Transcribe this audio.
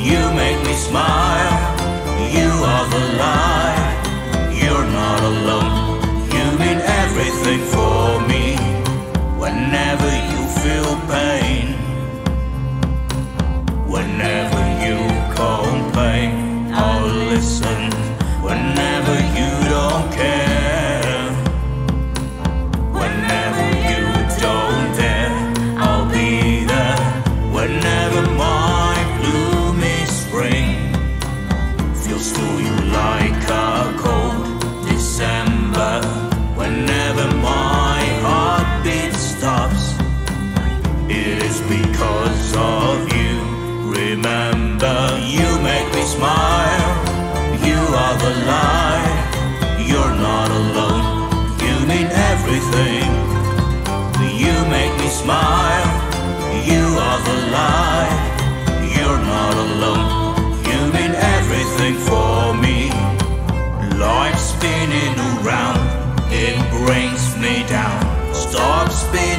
You make me smile. You are the light. You're not alone. You mean everything for me. Whenever you feel pain, whenever you complain, I'll listen. Whenever you don't care, whenever you don't dare, I'll be there. Whenever my gloomy spring feels to you like a cold December, whenever my heartbeat stops, it is because of you. Remember, you make me smile. You are the light. You're not alone. You mean everything. You make me smile. You are the light. You're not alone. You mean everything for me. Life spinning around, it brings me down. Stop spinning.